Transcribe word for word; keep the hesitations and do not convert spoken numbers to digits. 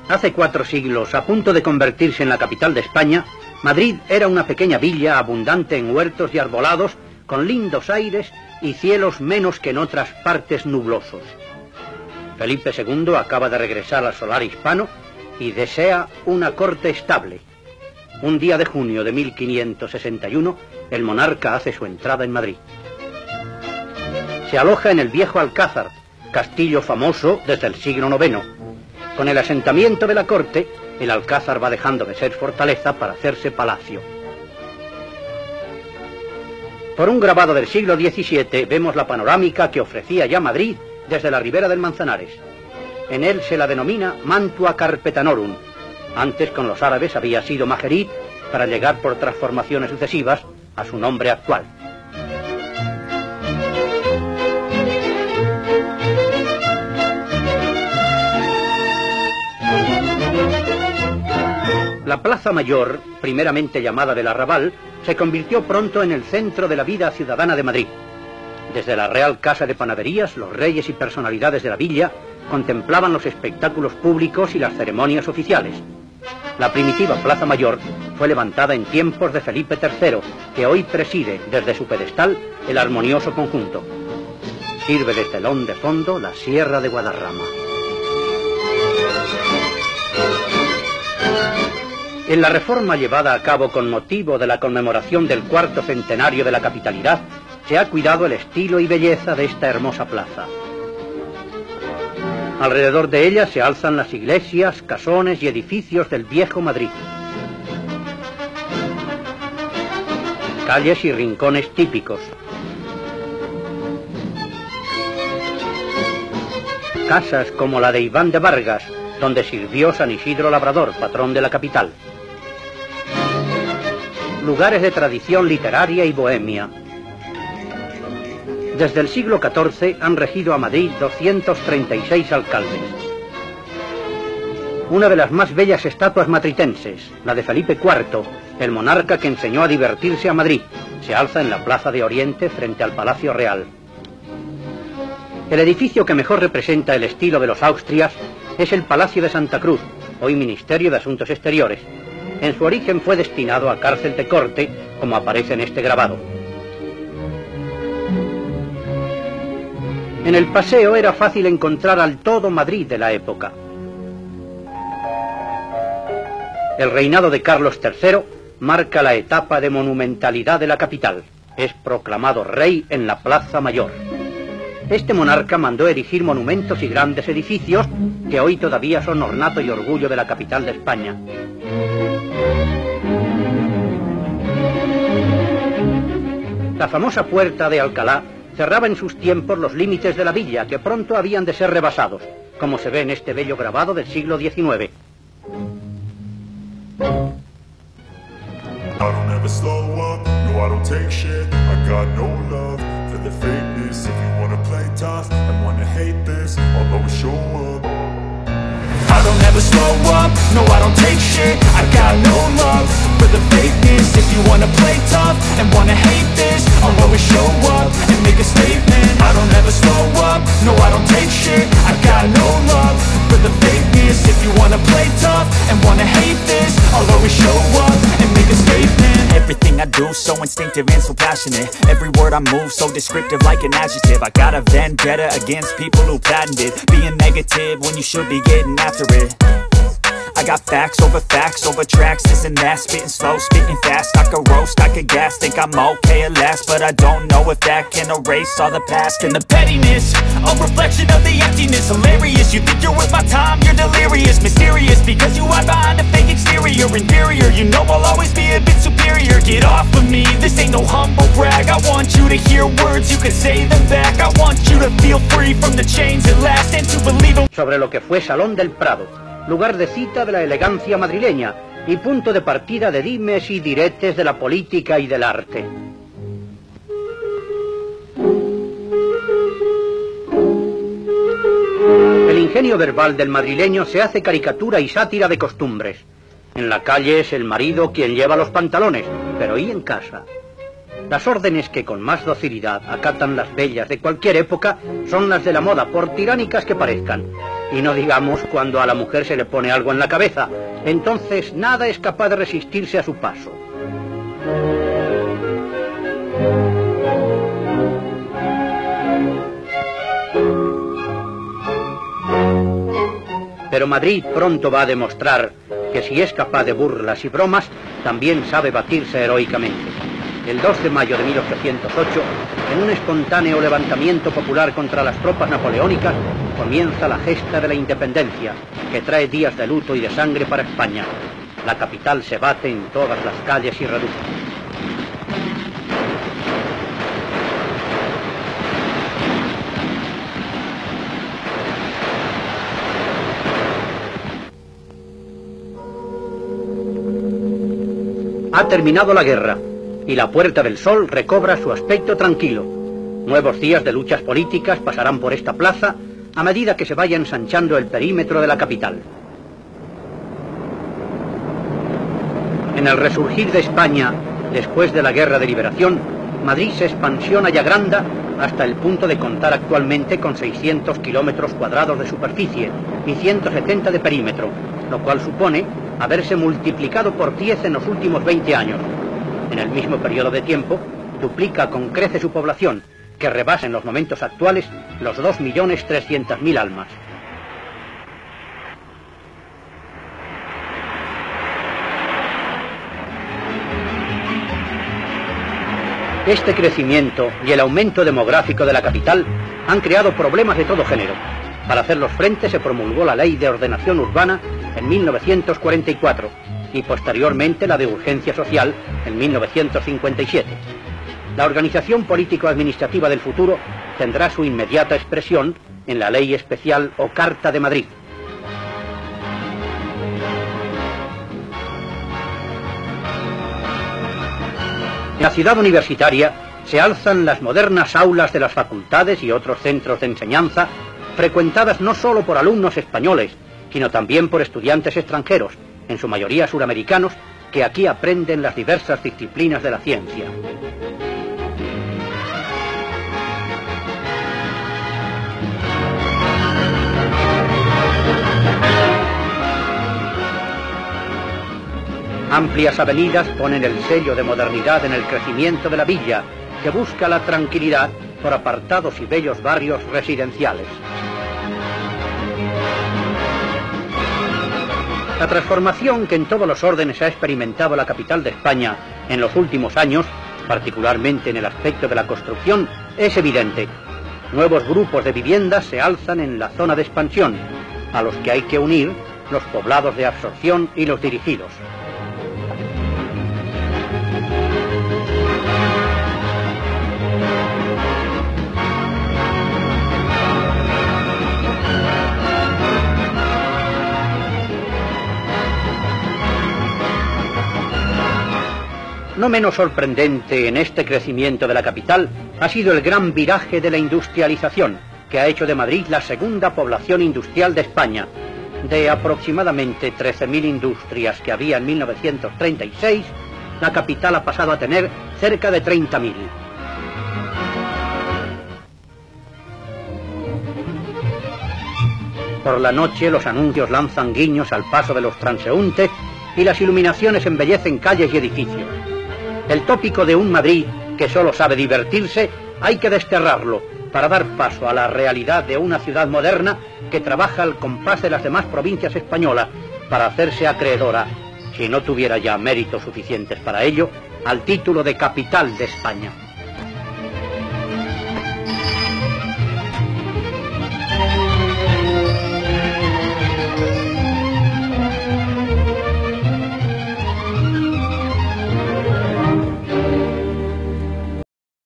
Hace cuatro siglos, a punto de convertirse en la capital de España, Madrid era una pequeña villa abundante en huertos y arbolados, con lindos aires y cielos menos que en otras partes nublosos. Felipe segundo acaba de regresar al solar hispano y desea una corte estable. Un día de junio de mil quinientos sesenta y uno, el monarca hace su entrada en Madrid. Se aloja en el viejo Alcázar, castillo famoso desde el siglo noveno. Con el asentamiento de la corte, el Alcázar va dejando de ser fortaleza para hacerse palacio. Por un grabado del siglo diecisiete vemos la panorámica que ofrecía ya Madrid desde la ribera del Manzanares. En él se la denomina Mantua Carpetanorum. Antes con los árabes había sido Majerit, para llegar por transformaciones sucesivas a su nombre actual. La Plaza Mayor, primeramente llamada del Arrabal, se convirtió pronto en el centro de la vida ciudadana de Madrid. Desde la Real Casa de Panaderías, los reyes y personalidades de la villa contemplaban los espectáculos públicos y las ceremonias oficiales. La primitiva Plaza Mayor fue levantada en tiempos de Felipe tercero, que hoy preside desde su pedestal el armonioso conjunto. Sirve de telón de fondo la Sierra de Guadarrama. En la reforma llevada a cabo con motivo de la conmemoración del cuarto centenario de la capitalidad, se ha cuidado el estilo y belleza de esta hermosa plaza. Alrededor de ella se alzan las iglesias, casones y edificios del viejo Madrid. Calles y rincones típicos. Casas como la de Iván de Vargas, donde sirvió San Isidro Labrador, patrón de la capital. Lugares de tradición literaria y bohemia. Desde el siglo catorce han regido a Madrid doscientos treinta y seis alcaldes. Una de las más bellas estatuas matritenses, la de Felipe cuarto, el monarca que enseñó a divertirse a Madrid, se alza en la Plaza de Oriente frente al Palacio Real. El edificio que mejor representa el estilo de los Austrias es el Palacio de Santa Cruz, hoy Ministerio de Asuntos Exteriores. En su origen fue destinado a cárcel de corte, como aparece en este grabado. En el paseo era fácil encontrar al todo Madrid de la época. El reinado de Carlos tercero marca la etapa de monumentalidad de la capital. Es proclamado rey en la Plaza Mayor. Este monarca mandó erigir monumentos y grandes edificios que hoy todavía son ornato y orgullo de la capital de España. La famosa Puerta de Alcalá cerraba en sus tiempos los límites de la villa, que pronto habían de ser rebasados, como se ve en este bello grabado del siglo diecinueve. I don't ever slow up, no I don't take shit. I got no love for the fakeness. If you wanna play tough and wanna hate this, I'll always show up and make a statement. I don't ever slow up, no I don't take shit. I got no love for the fakeness. If you wanna play tough and wanna hate this, I'll always show up and make a statement. Everything I do so instinctive and so passionate. Every word I move so descriptive like an adjective. I got a vendetta against people who patented being negative when you should be getting after it. I got facts over facts over tracks, this and that. Spitting slow, spitting fast, I could roast, I could gas. Think I'm okay at last, but I don't know if that can erase all the past. And the pettiness, a reflection of the emptiness. Hilarious, you think you're worth my time, you're delirious. Mysterious, because you hide behind a fake exterior. Inferior, you know I'll always be a bit superior. Get off of me, this ain't no humble brag. I want you to hear words, you can say them back. I want you to feel free from the chains at last, and to believe in... Sobre lo que fue Salón del Prado, lugar de cita de la elegancia madrileña y punto de partida de dimes y diretes de la política y del arte. El ingenio verbal del madrileño se hace caricatura y sátira de costumbres. En la calle es el marido quien lleva los pantalones, pero ¿y en casa? Las órdenes que con más docilidad acatan las bellas de cualquier época son las de la moda, por tiránicas que parezcan. y no digamos cuando a la mujer se le pone algo en la cabeza. Entonces nada es capaz de resistirse a su paso. Pero Madrid pronto va a demostrar que si es capaz de burlas y bromas, también sabe batirse heroicamente. El dos de mayo de mil ochocientos ocho, en un espontáneo levantamiento popular contra las tropas napoleónicas, comienza la gesta de la independencia, que trae días de luto y de sangre para España. La capital se bate en todas las calles y reductos. Ha terminado la guerra y la Puerta del Sol recobra su aspecto tranquilo. Nuevos días de luchas políticas pasarán por esta plaza a medida que se vaya ensanchando el perímetro de la capital. En el resurgir de España, después de la Guerra de Liberación, Madrid se expansiona y agranda hasta el punto de contar actualmente con seiscientos kilómetros cuadrados de superficie y ciento setenta de perímetro, lo cual supone haberse multiplicado por diez en los últimos veinte años. En el mismo periodo de tiempo, duplica con crece su población, que rebasa en los momentos actuales los dos millones trescientas mil almas. Este crecimiento y el aumento demográfico de la capital han creado problemas de todo género. Para hacerlos frente se promulgó la Ley de Ordenación Urbana en mil novecientos cuarenta y cuatro y posteriormente la de Urgencia Social en mil novecientos cincuenta y siete. La organización político-administrativa del futuro tendrá su inmediata expresión en la Ley Especial o Carta de Madrid. En la ciudad universitaria se alzan las modernas aulas de las facultades y otros centros de enseñanza, frecuentadas no solo por alumnos españoles, sino también por estudiantes extranjeros, en su mayoría suramericanos, que aquí aprenden las diversas disciplinas de la ciencia. Amplias avenidas ponen el sello de modernidad en el crecimiento de la villa, que busca la tranquilidad por apartados y bellos barrios residenciales. La transformación que en todos los órdenes ha experimentado la capital de España en los últimos años, particularmente en el aspecto de la construcción, es evidente. Nuevos grupos de viviendas se alzan en la zona de expansión, a los que hay que unir los poblados de absorción y los dirigidos. No menos sorprendente en este crecimiento de la capital ha sido el gran viraje de la industrialización, que ha hecho de Madrid la segunda población industrial de España. De aproximadamente trece mil industrias que había en mil novecientos treinta y seis, la capital ha pasado a tener cerca de treinta mil. Por la noche los anuncios lanzan guiños al paso de los transeúntes y las iluminaciones embellecen calles y edificios. El tópico de un Madrid que solo sabe divertirse hay que desterrarlo para dar paso a la realidad de una ciudad moderna que trabaja al compás de las demás provincias españolas para hacerse acreedora, si no tuviera ya méritos suficientes para ello, al título de capital de España.